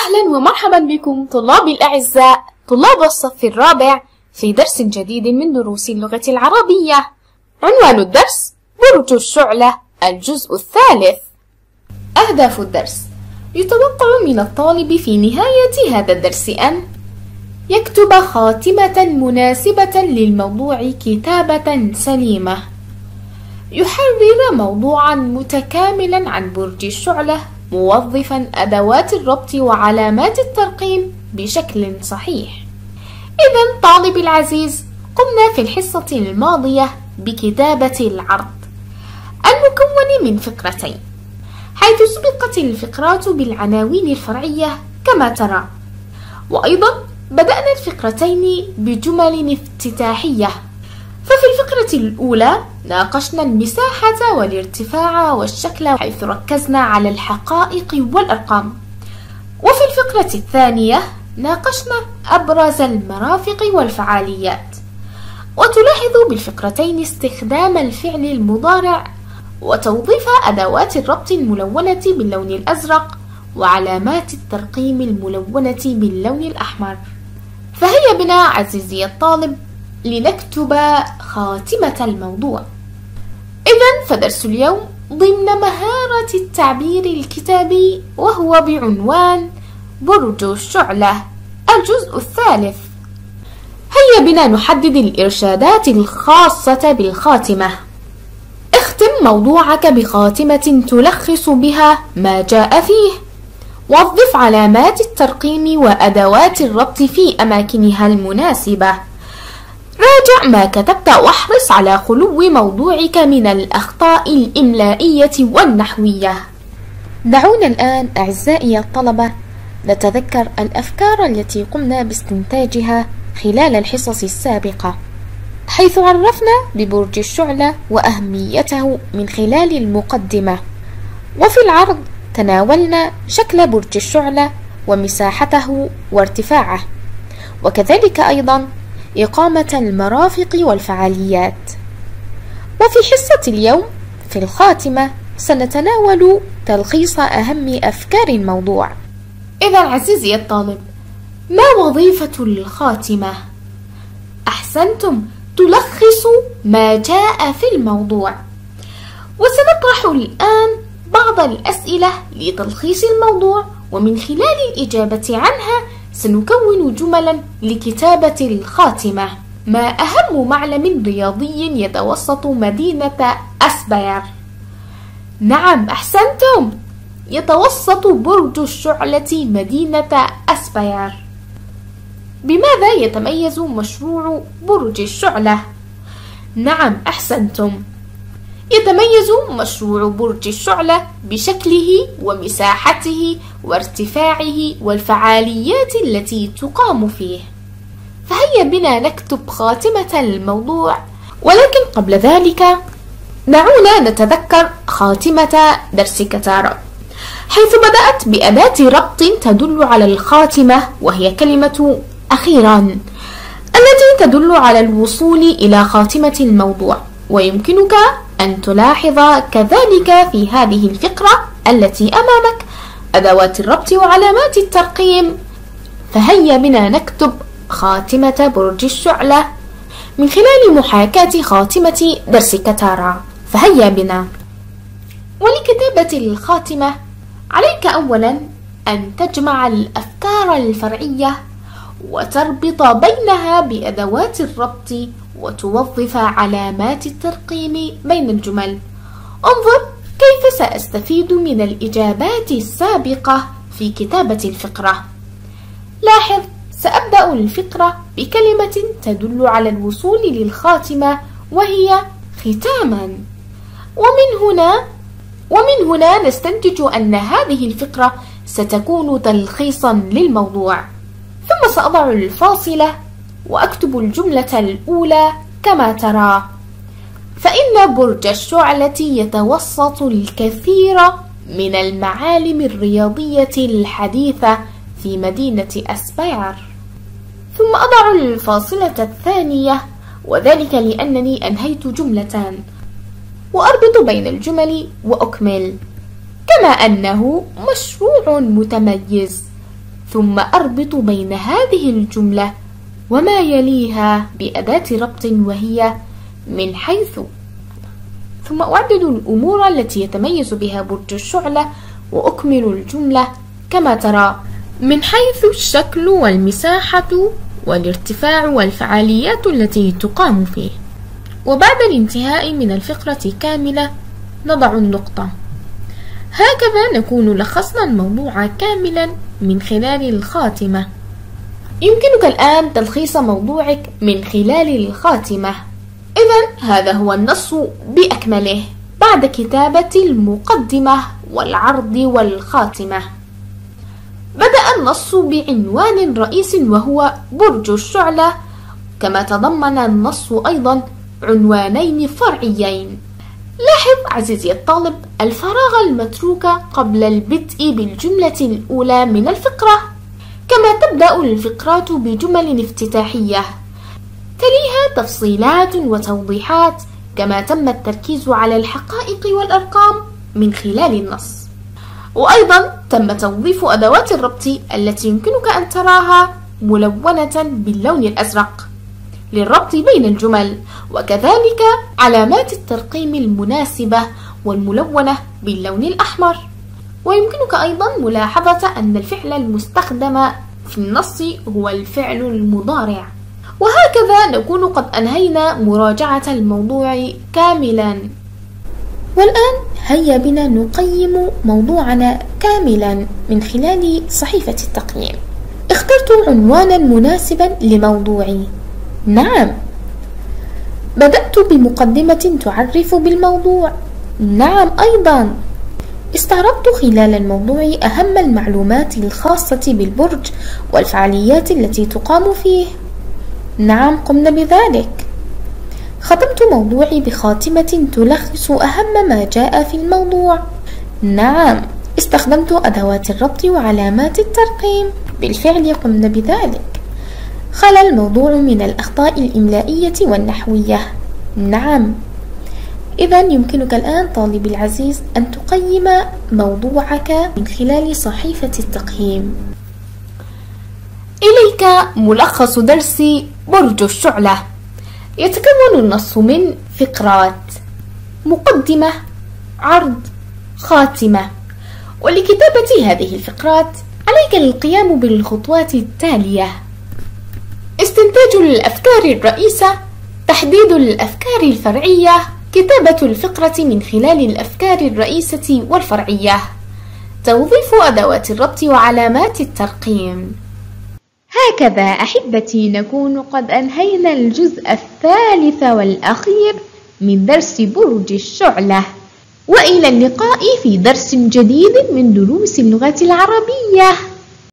أهلا ومرحبا بكم طلابي الأعزاء طلاب الصف الرابع في درس جديد من دروس اللغة العربية. عنوان الدرس برج الشعلة الجزء الثالث. أهداف الدرس: يتوقع من الطالب في نهاية هذا الدرس أن يكتب خاتمة مناسبة للموضوع كتابة سليمة، يحرر موضوعا متكاملا عن برج الشعلة موظفا أدوات الربط وعلامات الترقيم بشكل صحيح. إذن طالبي العزيز، قمنا في الحصة الماضية بكتابة العرض المكون من فقرتين، حيث سبقت الفقرات بالعناوين الفرعية كما ترى، وأيضا بدأنا الفقرتين بجمل افتتاحية. ففي الفقرة الأولى ناقشنا المساحة والارتفاع والشكل، حيث ركزنا على الحقائق والأرقام. وفي الفقرة الثانية ناقشنا أبرز المرافق والفعاليات. وتلاحظ بالفقرتين استخدام الفعل المضارع وتوظيف أدوات الربط الملونة باللون الأزرق وعلامات الترقيم الملونة باللون الأحمر. فهيا بنا عزيزي الطالب لنكتب خاتمة الموضوع. إذن فدرس اليوم ضمن مهارة التعبير الكتابي، وهو بعنوان برج الشعلة الجزء الثالث. هيا بنا نحدد الإرشادات الخاصة بالخاتمة. اختم موضوعك بخاتمة تلخص بها ما جاء فيه. وظف علامات الترقيم وأدوات الربط في أماكنها المناسبة. راجع ما كتبت واحرص على خلو موضوعك من الأخطاء الإملائية والنحوية. دعونا الآن أعزائي الطلبة نتذكر الأفكار التي قمنا باستنتاجها خلال الحصص السابقة، حيث عرفنا ببرج الشعلة وأهميته من خلال المقدمة. وفي العرض تناولنا شكل برج الشعلة ومساحته وارتفاعه، وكذلك أيضا إقامة المرافق والفعاليات. وفي حصة اليوم في الخاتمة سنتناول تلخيص أهم أفكار الموضوع. إذا عزيزي الطالب، ما وظيفة الخاتمة؟ أحسنتم، تلخص ما جاء في الموضوع. وسنطرح الآن بعض الأسئلة لتلخيص الموضوع، ومن خلال الإجابة عنها سنكون جملا لكتابة الخاتمة. ما أهم معلم رياضي يتوسط مدينة أسباير؟ نعم أحسنتم، يتوسط برج الشعلة مدينة أسباير. بماذا يتميز مشروع برج الشعلة؟ نعم أحسنتم، يتميز مشروع برج الشعلة بشكله ومساحته وارتفاعه والفعاليات التي تقام فيه. فهيا بنا نكتب خاتمة الموضوع، ولكن قبل ذلك دعونا نتذكر خاتمة درس كتارا، حيث بدأت بأداة ربط تدل على الخاتمة، وهي كلمة أخيرا التي تدل على الوصول إلى خاتمة الموضوع. ويمكنك أن تلاحظ كذلك في هذه الفقرة التي أمامك أدوات الربط وعلامات الترقيم. فهيا بنا نكتب خاتمة برج الشعلة من خلال محاكاة خاتمة درس كتارا. فهيا بنا. ولكتابة الخاتمة عليك أولا أن تجمع الأفكار الفرعية وتربط بينها بأدوات الربط وتوظف علامات الترقيم بين الجمل. انظر كيف سأستفيد من الإجابات السابقة في كتابة الفقرة. لاحظ، سأبدأ الفقرة بكلمة تدل على الوصول للخاتمة، وهي ختاما. ومن هنا نستنتج أن هذه الفقرة ستكون تلخيصا للموضوع. ثم سأضع الفاصلة وأكتب الجملة الأولى كما ترى: فإن برج الشعلة يتوسط الكثير من المعالم الرياضية الحديثة في مدينة أسباير. ثم أضع الفاصلة الثانية، وذلك لأنني أنهيت جملتان، وأربط بين الجمل وأكمل. كما أنه مشروع متميز، ثم أربط بين هذه الجملة وما يليها بأداة ربط وهي من حيث، ثم أعدد الأمور التي يتميز بها برج الشعلة وأكمل الجملة كما ترى: من حيث الشكل والمساحة والارتفاع والفعاليات التي تقام فيه. وبعد الانتهاء من الفقرة كاملة نضع النقطة. هكذا نكون لخصنا الموضوع كاملا من خلال الخاتمة. يمكنك الآن تلخيص موضوعك من خلال الخاتمة. إذن هذا هو النص بأكمله بعد كتابة المقدمة والعرض والخاتمة. بدأ النص بعنوان رئيس وهو برج الشعلة، كما تضمن النص أيضا عنوانين فرعيين. لاحظ عزيزي الطالب الفراغ المتروك قبل البدء بالجملة الأولى من الفقرة، كما تبدأ الفقرات بجمل افتتاحية تليها تفصيلات وتوضيحات، كما تم التركيز على الحقائق والأرقام من خلال النص. وأيضا تم توظيف أدوات الربط التي يمكنك أن تراها ملونة باللون الأزرق للربط بين الجمل، وكذلك علامات الترقيم المناسبة والملونة باللون الأحمر. ويمكنك أيضا ملاحظة أن الفعل المستخدم في النص هو الفعل المضارع. وهكذا نكون قد أنهينا مراجعة الموضوع كاملا. والآن هيا بنا نقيم موضوعنا كاملا من خلال صحيفة التقييم. اخترت عنوانا مناسبا لموضوعي. نعم. بدأت بمقدمة تعرف بالموضوع. نعم أيضا. استعرضت خلال الموضوع أهم المعلومات الخاصة بالبرج والفعاليات التي تقام فيه. نعم قمنا بذلك. ختمت موضوعي بخاتمة تلخص أهم ما جاء في الموضوع. نعم استخدمت أدوات الربط وعلامات الترقيم. بالفعل قمنا بذلك. خلا الموضوع من الأخطاء الإملائية والنحوية. نعم. إذن يمكنك الآن طالبي العزيز أن تقيم موضوعك من خلال صحيفة التقييم. إليك ملخص درس برج الشعلة. يتكون النص من فقرات: مقدمة، عرض، خاتمة. ولكتابة هذه الفقرات عليك القيام بالخطوات التالية: استنتاج الأفكار الرئيسة، تحديد الأفكار الفرعية، كتابة الفقرة من خلال الأفكار الرئيسة والفرعية، توظيف أدوات الربط وعلامات الترقيم. هكذا أحبتي نكون قد أنهينا الجزء الثالث والأخير من درس برج الشعلة، وإلى اللقاء في درس جديد من دروس اللغة العربية.